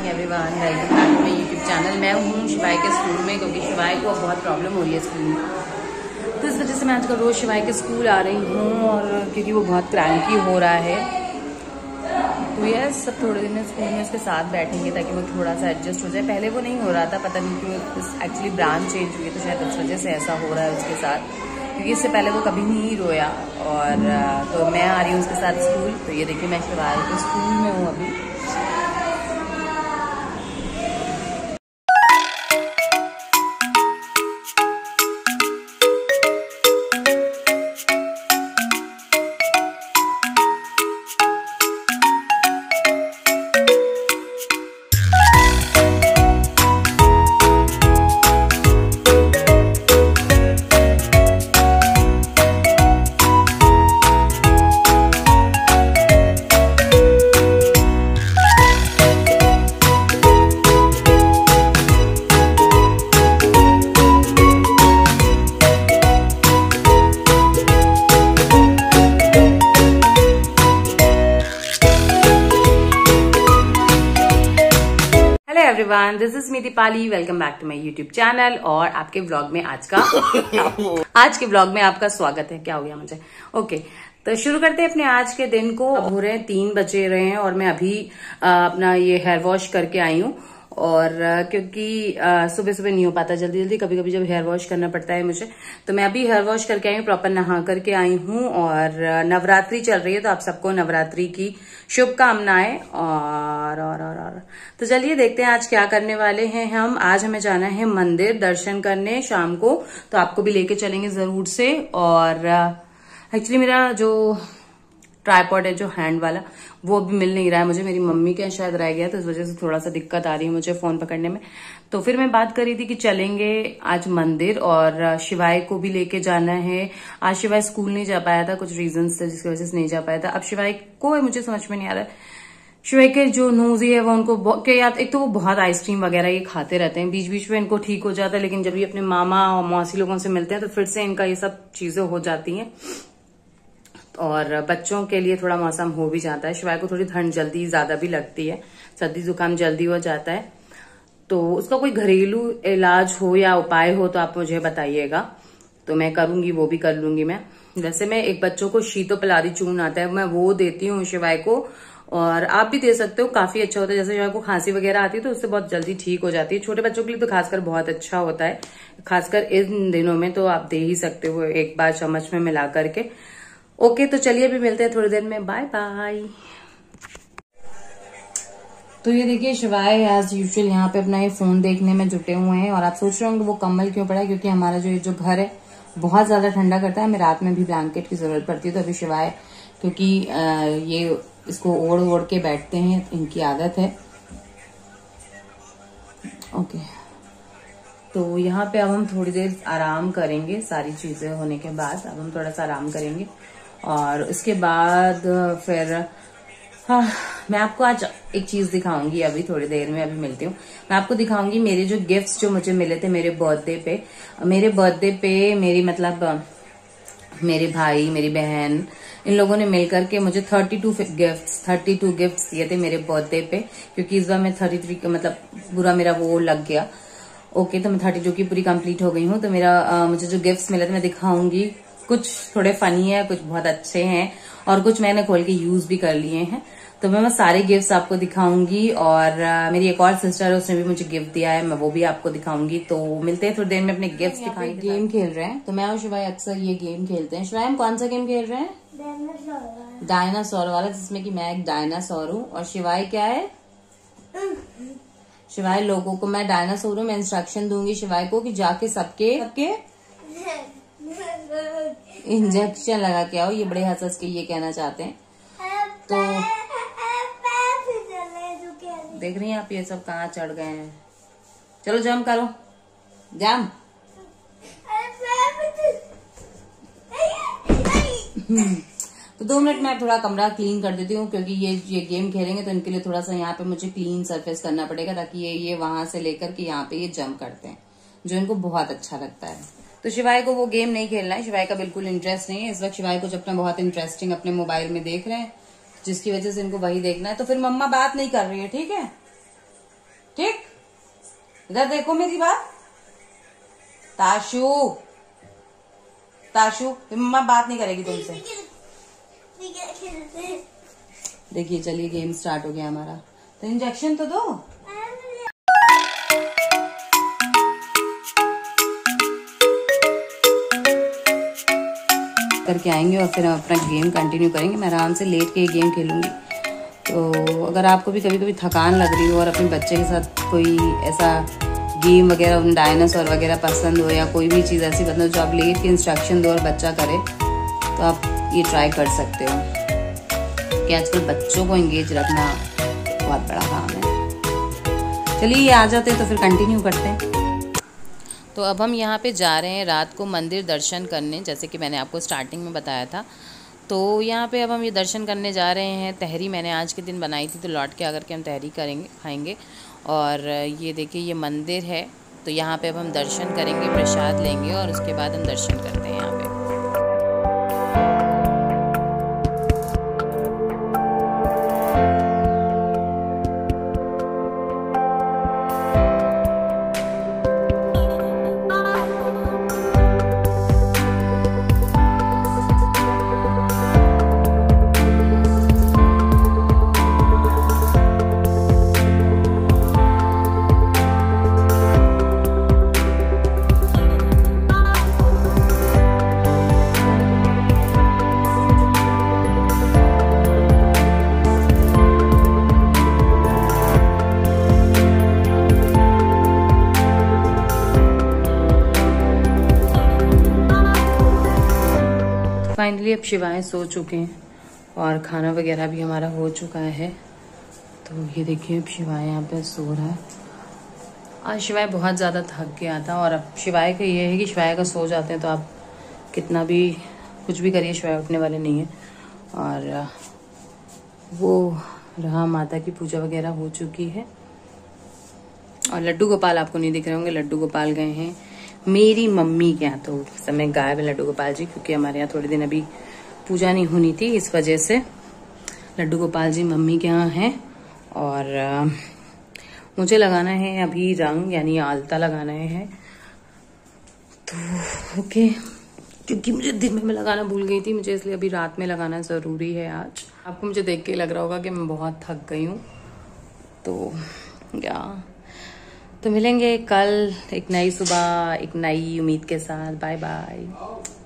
Everyone, welcome back to my YouTube channel. मैं हूँ शिवाय के स्कूल में, क्योंकि शिवाय को अब बहुत प्रॉब्लम हो रही है स्कूल में, तो इस वजह से मैं आजकल रोज शिवाय के स्कूल आ रही हूँ। और क्योंकि वो बहुत क्रैंकी हो रहा है, तो ये सब थोड़े दिन स्कूल में उसके साथ बैठेंगे ताकि वो थोड़ा सा एडजस्ट हो जाए। पहले वो नहीं हो रहा था, पता नहीं क्यों, एक्चुअली ब्रांच चेंज हुई तो शायद इस वजह से ऐसा हो रहा है उसके साथ, क्योंकि इससे पहले वो कभी नहीं रोया। और तो मैं आ रही हूँ उसके साथ स्कूल। तो ये देखिए मैं शिवाय के स्कूल में हूँ अभी। Everyone, this is me Deepali. Welcome back to my YouTube channel. और आपके ब्लॉग में आज के ब्लॉग में आपका स्वागत है। क्या हो गया मुझे? ओके, तो शुरू करते हैं अपने आज के दिन को। अब हो रहे हैं 3 बजे रहे हैं और मैं अभी अपना ये हेयर वॉश करके आई हूँ। और क्योंकि सुबह सुबह नहीं हो पाता जल्दी जल्दी, कभी कभी जब हेयर वॉश करना पड़ता है मुझे, तो मैं अभी हेयर वॉश करके आई हूँ, प्रॉपर नहा करके आई हूँ। और नवरात्रि चल रही है, तो आप सबको नवरात्रि की शुभकामनाएं। और तो चलिए देखते हैं आज क्या करने वाले हैं हम। आज हमें जाना है मंदिर दर्शन करने शाम को, तो आपको भी लेके चलेंगे जरूर से। और एक्चुअली मेरा जो ट्राइपॉड है, जो हैंड वाला, वो भी मिल नहीं रहा है मुझे। मेरी मम्मी के शायद रह गया, तो इस वजह से थोड़ा सा दिक्कत आ रही है मुझे फोन पकड़ने में। तो फिर मैं बात कर रही थी कि चलेंगे आज मंदिर, और शिवाय को भी लेके जाना है। आज शिवाय स्कूल नहीं जा पाया था, कुछ रीजन से, जिसकी वजह से नहीं जा पाया था। अब शिवाय को मुझे समझ में नहीं आ रहा है, शिवाय के जो नोजी है वो उनको याद, एक तो वो बहुत आइसक्रीम वगैरह ये खाते रहते हैं, बीच बीच में इनको ठीक हो जाता है, लेकिन जब ये अपने मामा और मौसी लोगों से मिलते हैं तो फिर से इनका ये सब चीजें हो जाती हैं। और बच्चों के लिए थोड़ा मौसम हो भी जाता है। शिवाय को थोड़ी ठंड जल्दी ज्यादा भी लगती है, सर्दी जुकाम जल्दी हो जाता है। तो उसका कोई घरेलू इलाज हो या उपाय हो तो आप मुझे बताइएगा, तो मैं करूंगी, वो भी कर लूंगी मैं। वैसे मैं एक बच्चों को शीतोपलारी चूर्ण आता है, मैं वो देती हूँ शिवाय को, और आप भी दे सकते हो, काफी अच्छा होता है। जैसे शिवाय को खांसी वगैरह आती है तो उससे बहुत जल्दी ठीक हो जाती है। छोटे बच्चों के लिए तो खासकर बहुत अच्छा होता है, खासकर इन दिनों में, तो आप दे ही सकते हो एक बार चम्मच में मिला करके। ओके, तो चलिए अभी मिलते हैं थोड़ी देर में। Bye bye. तो ये देखिए शिवाय एज यूजुअल यहाँ पे अपना ये फोन देखने में जुटे हुए हैं। और आप सोच रहे होंगे वो कम्बल क्यों पड़ा है, क्योंकि हमारा जो घर है बहुत ज्यादा ठंडा करता है, हमें रात में भी ब्लैंकेट की जरूरत पड़ती है। तो अभी शिवाय, क्योंकि ये इसको ओढ़ ओढ़ के बैठते हैं, इनकी आदत है। ओके, तो यहाँ पे अब हम थोड़ी देर आराम करेंगे, सारी चीजें होने के बाद अब हम थोड़ा सा आराम करेंगे। और उसके बाद फिर मैं आपको आज एक चीज दिखाऊंगी, अभी थोड़ी देर में, अभी मिलती हूँ। मैं आपको दिखाऊंगी मेरे जो गिफ्ट्स जो मुझे मिले थे मेरे बर्थडे पे। मेरी मतलब मेरे भाई, मेरी बहन, इन लोगों ने मिलकर के मुझे 32 गिफ्ट्स दिए थे मेरे बर्थडे पे, क्योंकि इस बार मैं 33 का मतलब पूरा मेरा वो लग गया। ओके, तो मैं 32 की पूरी कंप्लीट हो गई हूँ। तो मेरा मुझे जो गिफ्ट्स मिले थे मैं दिखाऊंगी। कुछ थोड़े फनी है, कुछ बहुत अच्छे हैं, और कुछ मैंने खोल के यूज भी कर लिए हैं। तो मैं सारे गिफ्ट्स आपको दिखाऊंगी। और मेरी एक और सिस्टर है, उसने भी मुझे गिफ्ट दिया है, मैं वो भी आपको दिखाऊंगी। तो मिलते हैं थोड़ी देर में अपने गिफ्ट्स दिखाएंगे। गेम खेल रहे हैं, तो मैं और शिवाय अक्सर ये गेम खेलते हैं। शिवाय, हम कौन सा गेम खेल रहे हैं? डायनासोर वाला, जिसमें कि मैं एक डायनासोर हूँ और शिवाय क्या है? शिवाय लोगों को, मैं डायनासोर हूँ, मैं इंस्ट्रक्शन दूंगी शिवाय को कि जाके सबके इंजेक्शन लगा के आओ। ये बड़े हंस के ये कहना चाहते हैं। तो देख रही हैं आप, ये सब कहाँ चढ़ गए हैं। चलो जंप करो, जंप। तो 2 मिनट में थोड़ा कमरा क्लीन कर देती हूँ, क्योंकि ये गेम खेलेंगे तो इनके लिए थोड़ा सा यहाँ पे मुझे क्लीन सरफेस करना पड़ेगा, ताकि ये वहां से लेकर के यहाँ पे ये जंप करते हैं, जो इनको बहुत अच्छा लगता है। तो शिवाय को वो गेम नहीं खेलना है, शिवाय का बिल्कुल इंटरेस्ट नहीं है इस वक्त। शिवाय कुछ अपना बहुत इंटरेस्टिंग अपने मोबाइल में देख रहे हैं, जिसकी वजह से इनको वही देखना है। तो फिर मम्मा बात नहीं कर रही है, ठीक है? ठीक, इधर देखो मेरी बात। ताशु, ताशु, मम्मा बात नहीं करेगी तुमसे। देखिए चलिए गेम स्टार्ट हो गया हमारा। तो इंजेक्शन तो दो। करके आएंगे और फिर हम अपना गेम कंटिन्यू करेंगे। मैं आराम से लेट के ये गेम खेलूंगी। तो अगर आपको भी कभी कभी थकान लग रही हो और अपने बच्चे के साथ कोई ऐसा गेम वगैरह, डायनासोर वगैरह पसंद हो या कोई भी चीज़ ऐसी मतलब जो आप लेट के इंस्ट्रक्शन दो और बच्चा करे, तो आप ये ट्राई कर सकते हो कि आजकल बच्चों को एंगेज रखना बहुत बड़ा काम है। चलिए ये आ जाते हैं तो फिर कंटिन्यू करते हैं। तो अब हम यहाँ पे जा रहे हैं रात को मंदिर दर्शन करने, जैसे कि मैंने आपको स्टार्टिंग में बताया था। तो यहाँ पे अब हम ये दर्शन करने जा रहे हैं। तहरी मैंने आज के दिन बनाई थी, तो लौट के आकर के हम तहरी करेंगे, खाएंगे। और ये देखिए ये मंदिर है, तो यहाँ पे अब हम दर्शन करेंगे, प्रसाद लेंगे और उसके बाद हम दर्शन करते हैं यहाँ पे। फाइनली अब शिवाय सो चुके हैं और खाना वगैरह भी हमारा हो चुका है। तो ये देखिए अब शिवाय यहाँ पे सो रहा है। आज शिवाय बहुत ज़्यादा थक गया था और अब शिवाय का ये है कि शिवाय का सो जाते हैं तो आप कितना भी कुछ भी करिए, शिवाय उठने वाले नहीं है। और वो रहा, माता की पूजा वगैरह हो चुकी है। और लड्डू गोपाल आपको नहीं दिख रहे होंगे, लड्डू गोपाल गए हैं मेरी मम्मी के यहाँ। तो समय गायब है लड्डू गोपाल जी, क्योंकि हमारे यहाँ थोड़े दिन अभी पूजा नहीं होनी थी, इस वजह से लड्डू गोपाल जी मम्मी के यहाँ हैं। और मुझे लगाना है अभी रंग, यानी आलता लगाना है। तो ओके, क्योंकि मुझे दिन में लगाना भूल गई थी मुझे, इसलिए अभी रात में लगाना ज़रूरी है आज। आपको मुझे देख के लग रहा होगा कि मैं बहुत थक गई हूँ। तो तो मिलेंगे कल एक नई सुबह, एक नई उम्मीद के साथ। Bye bye.